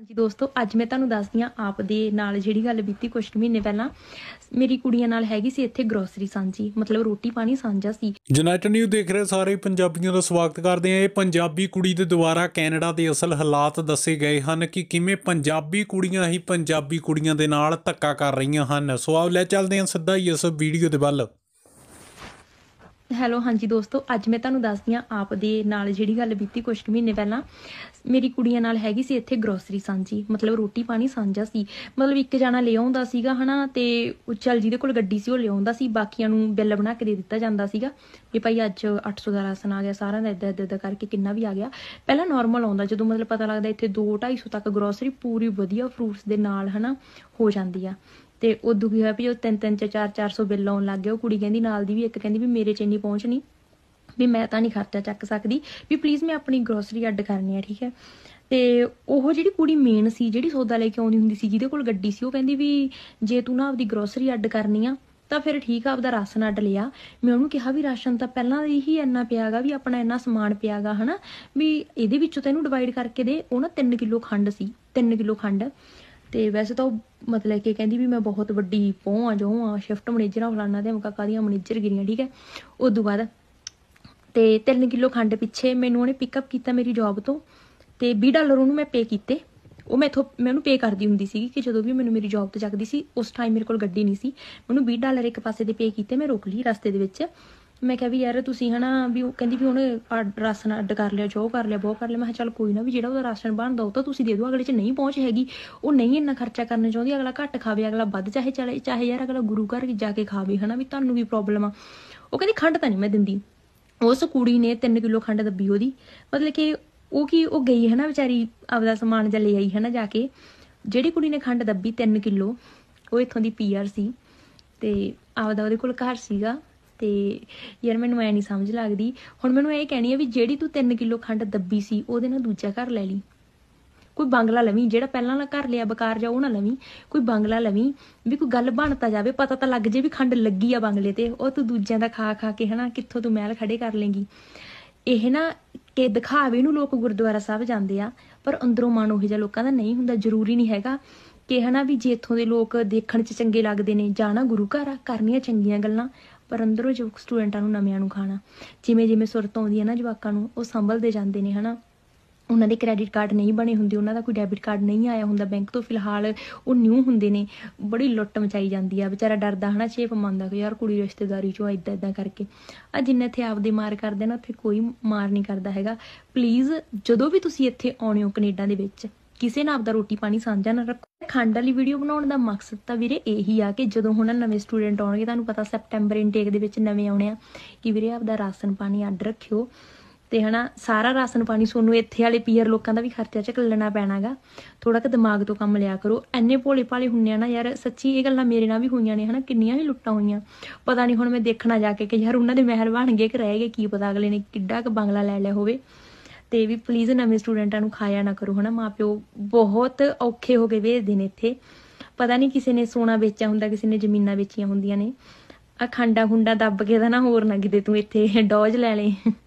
ਹਾਂਜੀ ਦੋਸਤੋ, ਅੱਜ ਮੈਂ ਤੁਹਾਨੂੰ ਦੱਸਦੀ ਹਾਂ ਆਪ ਦੇ ਨਾਲ ਜਿਹੜੀ ਗੱਲ ਬੀਤੀ ਕੁਝ ਮਹੀਨੇ ਪਹਿਲਾਂ ਮੇਰੀ ਕੁੜੀਆਂ ਨਾਲ ਹੈਗੀ ਸੀ। ਇੱਥੇ ਗਰੋਸਰੀ ਸਾਂਝੀ, ਮਤਲਬ ਰੋਟੀ ਪਾਣੀ ਸਾਂਝਾ ਸੀ। ਯੂਨਾਈਟਿਡ ਨਿਊਜ਼ ਦੇਖ ਰਹੇ ਸਾਰੇ ਪੰਜਾਬੀਆਂ ਦਾ ਸਵਾਗਤ ਕਰਦੇ ਹਾਂ। ਇਹ ਪੰਜਾਬੀ ਕੁੜੀ ਦੇ ਦੁਆਰਾ ਕੈਨੇਡਾ ਦੇ ਅਸਲ ਹਾਲਾਤ ਦੱਸੇ ਗਏ ਹਨ ਕਿ ਕਿਵੇਂ ਪੰਜਾਬੀ ਕੁੜੀਆਂ ਹੀ ਪੰਜਾਬੀ ਕੁੜੀਆਂ ਦੇ ਨਾਲ ਧੱਕਾ ਕਰ ਰਹੀਆਂ ਹਨ। ਸੋ ਆਓ ਲੈ ਚੱਲਦੇ ਹਾਂ ਸਿੱਧਾ ਹੀ ਇਸ ਵੀਡੀਓ ਦੇ ਵੱਲ। ਹੈਲੋ ਹਾਂਜੀ ਦੋਸਤੋ, ਅੱਜ ਮੈਂ ਤੁਹਾਨੂੰ ਦੱਸਦੀ ਹਾਂ ਆਪ ਦੇ ਨਾਲ ਜਿਹੜੀ ਗੱਲ ਬੀਤੀ ਕੁਝ ਮਹੀਨੇ ਪਹਿਲਾਂ ਮੇਰੀ ਕੁੜੀਆਂ ਨਾਲ ਹੈਗੀ ਸੀ। ਇੱਥੇ ਗਰੋਸਰੀ ਸਾਂਝੀ, ਮਤਲਬ ਰੋਟੀ ਪਾਣੀ ਸਾਂਝਾ ਸੀ। ਮਤਲਬ ਇੱਕ ਜਾਣਾ ਲੈ ਆਉਂਦਾ ਸੀਗਾ ਹਨਾ, ਤੇ ਚੱਲ ਜਿਹਦੇ ਕੋਲ ਗੱਡੀ ਸੀ ਉਹ ਲਿਆਉਂਦਾ ਸੀ, ਬਾਕੀਆਂ ਨੂੰ ਬਿੱਲ ਬਣਾ ਕੇ ਦੇ ਦਿੱਤਾ ਜਾਂਦਾ ਸੀਗਾ ਵੀ ਭਾਈ ਅੱਜ 800 ਦਾ ਰਾਸ਼ਨ ਆ ਗਿਆ, ਸਾਰਿਆਂ ਦਾ ਇੱਦਾਂ ਇੱਦਾਂ ਕਰਕੇ ਕਿੰਨਾ ਵੀ ਆ ਗਿਆ। ਪਹਿਲਾਂ ਨੋਰਮਲ ਆਉਂਦਾ, ਜਦੋਂ ਮਤਲਬ ਪਤਾ ਲੱਗਦਾ ਇੱਥੇ 200-250 ਤੱਕ ਗਰੋਸਰੀ ਪੂਰੀ ਵਧੀਆ ਫਰੂਟਸ ਦੇ ਨਾਲ ਹਨਾ ਹੋ ਜਾਂਦੀ ਆ। ਤੇ ਉਦੋਂ ਕੀ ਹੋਇਆ ਵੀ ਉਹ 300 400 ਬਿੱਲ ਆਉਣ ਲੱਗ ਗਿਆ। ਉਹ ਕੁੜੀ ਕਹਿੰਦੀ ਨਾਲ ਦੀ ਵੀ, ਇੱਕ ਕਹਿੰਦੀ ਵੀ ਮੇਰੇ 'ਚ ਇੰਨੀ ਪਹੁੰਚ ਨਹੀਂ ਵੀ ਮੈਂ ਤਾਂ ਨਹੀਂ ਖਰਚਾ ਚੱਕ ਸਕਦੀ, ਵੀ ਪਲੀਜ਼ ਮੈਂ ਆਪਣੀ ਗਰੋਸਰੀ ਅੱਡ ਕਰਨੀ ਆ, ਠੀਕ ਹੈ। ਤੇ ਉਹ ਜਿਹੜੀ ਕੁੜੀ ਮੇਨ ਸੀ, ਜਿਹੜੀ ਸੌਦਾ ਲੈ ਕੇ ਆਉਂਦੀ ਹੁੰਦੀ ਸੀ, ਜਿਹਦੇ ਕੋਲ ਗੱਡੀ ਸੀ, ਉਹ ਕਹਿੰਦੀ ਵੀ ਜੇ ਤੂੰ ਨਾ ਆਪਦੀ ਗਰੋਸਰੀ ਅੱਡ ਕਰਨੀ ਆ ਤਾਂ ਫਿਰ ਠੀਕ ਆ, ਆਪਦਾ ਰਾਸ਼ਨ ਅੱਡ ਲਿਆ। ਮੈਂ ਉਹਨੂੰ ਕਿਹਾ ਵੀ ਰਾਸ਼ਨ ਤਾਂ ਪਹਿਲਾਂ ਹੀ ਇੰਨਾ ਪਿਆ ਗਾ, ਵੀ ਆਪਣਾ ਇੰਨਾ ਸਮਾਨ ਪਿਆ ਗਾ ਹਨਾ, ਵੀ ਇਹਦੇ ਵਿੱਚੋਂ ਤੈਨੂੰ ਡਿਵਾਈਡ ਕਰਕੇ ਦੇ। ਉਹ ਨਾ 3 ਕਿਲੋ ਖੰਡ ਸੀ, 3 ਕਿਲੋ ਖੰਡ। ਤੇ ਵੈਸੇ ਤਾਂ ਉਹ ਮਤਲਬ ਕਿ ਕਹਿੰਦੀ ਵੀ ਮੈਂ ਬਹੁਤ ਵੱਡੀ ਪਹੁੰ ਆ, ਜੋ ਆ ਸ਼ਿਫਟ ਮੈਨੇਜਰ ਆ, ਫਲਾਨਾ ਤੇ ਕਾਕਾ ਦੀਆਂ ਮੈਨੇਜਰ ਗਿਰੀਆਂ, ਠੀਕ ਹੈ। ਉਦੋਂ ਬਾਅਦ ਤੇ 3 ਕਿਲੋ ਖੰਡ ਪਿੱਛੇ ਮੈਨੂੰ ਉਹਨੇ ਪਿਕਅਪ ਕੀਤਾ ਮੇਰੀ ਜੌਬ ਤੋਂ, ਤੇ $20 ਉਹਨੂੰ ਮੈਂ ਪੇ ਕੀਤੇ। ਉਹ ਮੈਂ ਉਹਨੂੰ ਪੇ ਕਰਦੀ ਹੁੰਦੀ ਸੀਗੀ ਕਿ ਜਦੋਂ ਵੀ ਮੈਨੂੰ ਮੇਰੀ ਜੌਬ ਤੇ ਚੱਕਦੀ ਸੀ, ਉਸ ਟਾਈਮ ਮੇਰੇ ਕੋਲ ਗੱਡੀ ਨਹੀਂ ਸੀ, ਮੈਨੂੰ $20 ਇੱਕ ਪਾਸੇ ਦੇ ਪੇ ਕੀਤੇ। ਮੈਂ ਰੋਕ ਲਈ ਰਸਤੇ ਦੇ ਵਿੱਚ, ਮੈਂ ਕਿਹਾ ਵੀ ਯਾਰ ਤੁਸੀਂ ਹਨਾ ਵੀ, ਉਹ ਕਹਿੰਦੀ ਵੀ ਉਹਨੇ ਰਾਸ਼ਨ ਅੱਡ ਕਰ ਲਿਆ, ਜੋ ਕਰ ਲਿਆ ਬਹੁਤ ਕਰ ਲਿਆ। ਮੈਂ ਕਿਹਾ ਚੱਲ ਕੋਈ ਨਾ, ਵੀ ਜਿਹੜਾ ਉਹਦਾ ਰਾਸ਼ਨ ਬਣਦਾ ਉਹ ਤਾਂ ਤੁਸੀਂ ਦੇ ਦਿਓ, ਅਗਲੇ 'ਚ ਨਹੀਂ ਪਹੁੰਚ ਹੈਗੀ, ਉਹ ਨਹੀਂ ਇੰਨਾ ਖਰਚਾ ਕਰਨਾ ਚਾਹੁੰਦੀ, ਅਗਲਾ ਘੱਟ ਖਾਵੇ, ਅਗਲਾ ਵੱਧ ਚਾਹੇ ਯਾਰ ਅਗਲਾ ਗੁਰੂ ਘਰ ਜਾ ਕੇ ਖਾਵੇ ਹਨਾ, ਵੀ ਤੁਹਾਨੂੰ ਵੀ ਪ੍ਰੋਬਲਮ ਆ। ਉਹ ਕਹਿੰਦੀ ਖੰਡ ਤਾਂ ਨਹੀਂ ਮੈਂ ਦਿੰਦੀ। ਉਸ ਕੁੜੀ ਨੇ 3 ਕਿਲੋ ਖੰਡ ਦੱਬੀ ਉਹਦੀ, ਮਤਲਬ ਕਿ ਉਹ ਗਈ ਹਨਾ ਵਿਚਾਰੀ, ਆਪਦਾ ਸਮਾਨ ਜਾਂ ਲੈ ਆਈ ਹਨਾ ਜਾ ਕੇ। ਜਿਹੜੀ ਕੁੜੀ ਨੇ ਖੰਡ ਦੱਬੀ 3 ਕਿਲੋ, ਉਹ ਇੱਥੋਂ ਦੀ PR ਸੀ ਤੇ ਆਪਦਾ ਉਹਦੇ ਕੋਲ ਘਰ ਸੀਗਾ। ਤੇ ਯਾਰ ਮੈਨੂੰ ਐ ਨਹੀਂ ਸਮਝ ਲੱਗਦੀ, ਹੁਣ ਮੈਨੂੰ ਇਹ ਕਹਿਣੀ ਆ ਵੀ ਜਿਹੜੀ ਤੂੰ 3 ਕਿਲੋ ਖੰਡ ਦੱਬੀ ਸੀ ਉਹਦੇ ਨਾਲ ਦੂਜਾ ਘਰ ਲੈ ਲਈ, ਕੋਈ ਬੰਗਲਾ ਲਵੀਂ। ਜਿਹੜਾ ਪਹਿਲਾਂ ਵਾਲਾ ਘਰ ਲਿਆ ਬਕਾਰ ਜਾ ਉਹ ਨਾ ਲਵੀਂ, ਕੋਈ ਬੰਗਲਾ ਲਵੀਂ, ਵੀ ਕੋਈ ਗੱਲ ਬਣ ਤਾਂ ਜਾਵੇ, ਪਤਾ ਤਾਂ ਲੱਗ ਜੇ ਵੀ ਖੰਡ ਲੱਗੀ ਆ ਬੰਗਲੇ ਤੇ। ਉਹ ਤੂੰ ਦੂਜਿਆਂ ਦਾ ਖਾ ਖਾ ਕੇ ਹਨਾ ਕਿੱਥੋਂ ਤੂੰ ਮਹਿਲ ਖੜੇ ਕਰ ਲੇਂਗੀ। ਇਹ ਨਾ ਕਿ ਦਿਖਾਵੇ ਨੂੰ ਲੋਕ ਗੁਰਦੁਆਰਾ ਸਾਹਿਬ ਜਾਂਦੇ ਆ, ਪਰ ਅੰਦਰੋਂ ਮਨ ਉਹੋ ਜਿਹਾ ਲੋਕਾਂ ਦਾ ਨਹੀਂ ਹੁੰਦਾ। ਜ਼ਰੂਰੀ ਨਹੀਂ ਹੈਗਾ ਕਿ ਹਨਾ ਵੀ ਜੇ ਇੱਥੋਂ ਦੇ ਲੋਕ ਦੇਖਣ 'ਚ ਚੰਗੇ ਲੱਗਦੇ ਨੇ, ਜਾਣਾ ਗੁਰੂ ਘਰ ਆ, ਕਰਨੀਆਂ ਚੰਗੀਆਂ ਗੱਲਾਂ, ਪਰ ਅੰਦਰੋਂ ਜੋ ਸਟੂਡੈਂਟਾਂ ਨੂੰ ਨਵਿਆਂ ਨੂੰ ਖਾਣਾ। ਜਿਵੇਂ ਜਿਵੇਂ ਸੁਰਤ ਆਉਂਦੀ ਹੈ ਨਾ ਜਵਾਕਾਂ ਨੂੰ, ਉਹ ਸੰਭਲਦੇ ਜਾਂਦੇ ਨੇ ਹਨਾ। ਉਹਨਾਂ ਦੇ ਕ੍ਰੈਡਿਟ ਕਾਰਡ ਨਹੀਂ ਬਣੇ ਹੁੰਦੇ, ਉਹਨਾਂ ਦਾ ਕੋਈ ਡੈਬਿਟ ਕਾਰਡ ਨਹੀਂ ਆਇਆ ਹੁੰਦਾ ਬੈਂਕ ਤੋਂ, ਫਿਲਹਾਲ ਉਹ ਨਿਊ ਹੁੰਦੇ ਨੇ। ਬੜੀ ਲੁੱਟ ਮਚਾਈ ਜਾਂਦੀ ਆ, ਵਿਚਾਰਾ ਡਰਦਾ ਹਨਾ, ਛੇਪ ਮੰਨਦਾ ਕਿ ਯਾਰ ਕੁੜੀ ਰਿਸ਼ਤੇਦਾਰੀ 'ਚੋਂ ਇੱਦਾਂ ਇੱਦਾਂ ਕਰਕੇ। ਆ ਜਿੰਨੇ ਇੱਥੇ ਆਪਦੇ ਮਾਰ ਕਰਦੇ ਨਾ, ਉੱਥੇ ਕੋਈ ਮਾਰ ਨਹੀਂ ਕਰਦਾ ਹੈਗਾ। ਪਲੀਜ਼ ਜਦੋਂ ਵੀ ਤੁਸੀਂ ਇੱਥੇ ਆਉਣੇ ਹੋ ਕੈਨੇਡਾ ਦੇ ਵਿੱਚ, ਕਿਸੇ ਨਾਲ ਆਪਦਾ ਰੋਟੀ ਪਾਣੀ ਸਾਂਝਾ ਨਾ ਰੱਖੋ। ਖੰਡ ਵਾਲੀ ਵੀਡੀਓ ਬਣਾਉਣ ਦਾ ਮਕਸਦ ਤਾਂ ਵੀਰੇ ਇਹੀ ਆ ਕਿ ਜਦੋਂ ਹੁਣ ਨਵੇਂ ਸਟੂਡੈਂਟ ਆਉਣਗੇ, ਤੁਹਾਨੂੰ ਪਤਾ ਸੈਪਟੈਂਬਰ ਇਨਟੇਕ ਦੇ ਵਿੱਚ ਨਵੇਂ ਆਉਣੇ ਆ, ਕਿ ਵੀਰੇ ਆਪਦਾ ਰਾਸ਼ਨ ਪਾਣੀ ਅੱਡ ਰੱਖਿਓ। ਤੇ ਹਨਾ ਸਾਰਾ ਰਾਸ਼ਨ ਪਾਣੀ ਤੁਹਾਨੂੰ ਇੱਥੇ ਵਾਲੇ PR ਲੋਕਾਂ ਦਾ ਵੀ ਖਰਚਾ ਝੱਲਣਾ ਪੈਣਾ ਗਾ। ਥੋੜਾ ਕੁ ਦਿਮਾਗ ਤੋਂ ਕੰਮ ਲਿਆ ਕਰੋ। ਇੰਨੇ ਭੋਲੇ ਭਾਲੇ ਹੁੰਦੇ ਆ ਨਾ ਯਾਰ, ਸੱਚੀ ਇਹ ਗੱਲਾਂ ਮੇਰੇ ਨਾਲ ਵੀ ਹੋਈਆਂ ਨੇ ਹਨਾ, ਕਿੰਨੀਆਂ ਹੀ ਲੁੱਟਾਂ ਹੋਈਆਂ। ਪਤਾ ਨਹੀਂ ਹੁਣ ਮੈਂ ਦੇਖਣਾ ਜਾ ਕੇ ਕਿ ਯਾਰ ਉਹਨਾਂ ਦੇ ਮਹਿਲ ਬਣ ਗਏ ਕਿ ਰਹਿ ਗਏ, ਕੀ ਪਤਾ ਅਗਲੇ ਨੇ ਕਿੱਡਾ ਕੁ ਬੰਗਲਾ ਲੈ ਲਿਆ ਹੋਵੇ। ਤੇ ਵੀ ਪਲੀਜ਼ ਨਵੇਂ ਸਟੂਡੈਂਟਾਂ ਨੂੰ ਖਾਇਆ ਨਾ ਕਰੋ ਹਨਾ। ਮਾਂ ਪਿਓ ਬਹੁਤ ਔਖੇ ਹੋ ਕੇ ਭੇਜਦੇ ਨੇ ਇੱਥੇ, ਪਤਾ ਨਹੀਂ ਕਿਸੇ ਨੇ ਸੋਨਾ ਵੇਚਿਆ ਹੁੰਦਾ, ਕਿਸੇ ਨੇ ਜ਼ਮੀਨਾਂ ਵੇਚੀਆਂ ਹੁੰਦੀਆਂ ਨੇ। ਆ ਖੰਡਾ ਖੁੰਡਾ ਦੱਬ ਕੇ ਤਾਂ ਨਾ ਹੋਰ ਨਾ ਕਿਤੇ ਤੂੰ ਇੱਥੇ ਡੋਜ ਲੈ ਲੈ।